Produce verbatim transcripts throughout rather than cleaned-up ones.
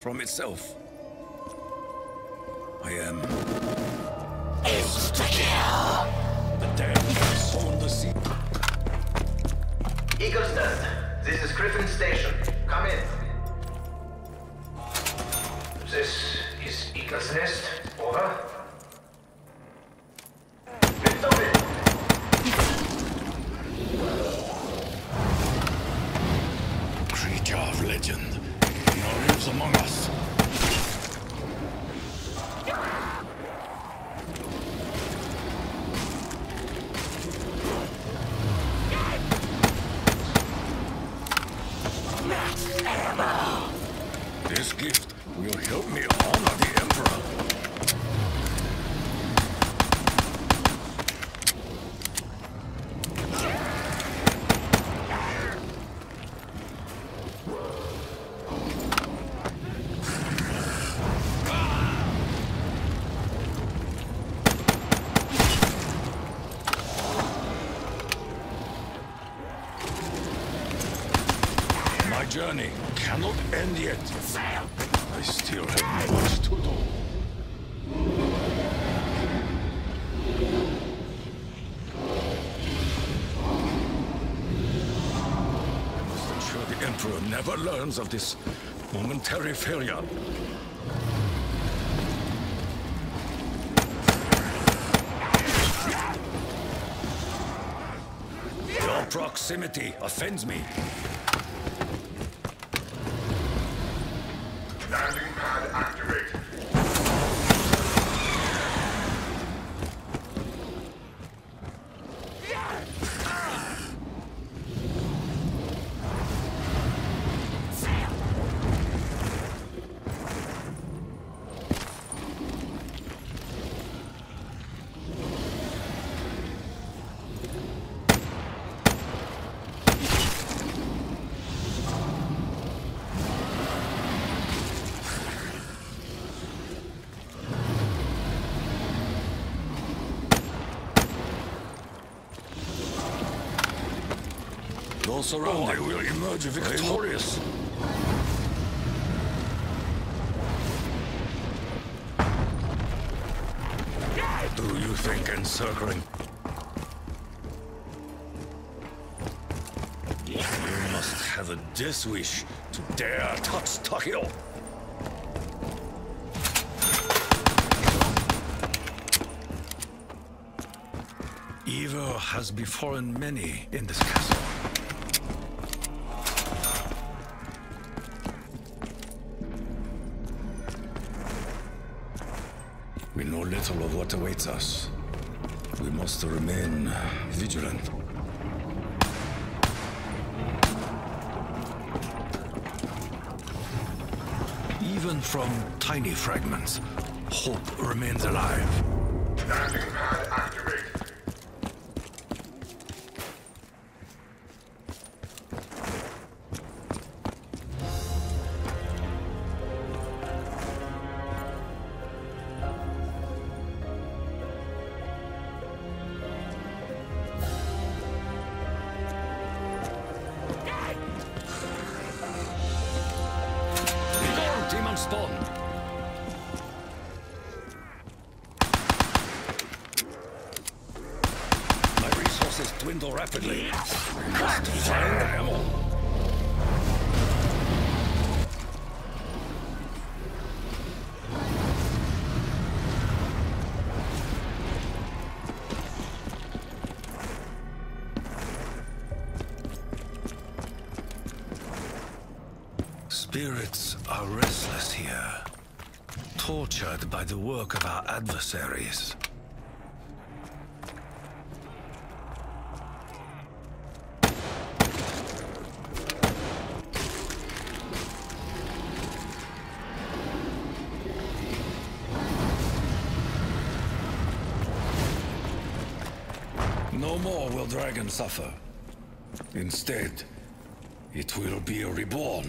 from itself. I am... Insta-kill! The damned have sown the seed. Eagle's Nest, this is Griffin Station. Come in. This is Eagle's Nest. Over. Lift up it. Creature of legend, now lives among us. This gift will help me honor the Emperor. My journey cannot end yet. I still have much to do. I must ensure the Emperor never learns of this momentary failure. Your proximity offends me. Landing pad activated. Those around I will emerge victorious. Do you think encircling? You must have a death wish to dare touch Takeo. Evil has befallen many in this castle. We know little of what awaits us. We must remain vigilant. Even from tiny fragments, hope remains alive. Landing pad activated. Demon spawn. My resources dwindle rapidly. I must find ammo. Spirits are restless here, tortured by the work of our adversaries. No more will dragons suffer. Instead, it will be reborn.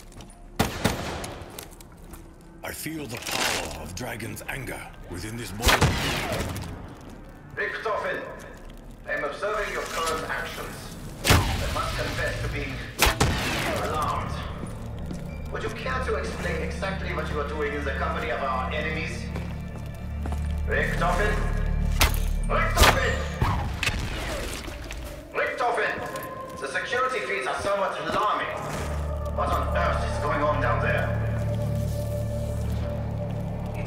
I feel the power of dragon's anger within this body. Richtofen, I'm observing your current actions. I must confess to being alarmed. Would you care to explain exactly what you are doing in the company of our enemies? Richtofen? Richtofen! Richtofen! The security feeds are somewhat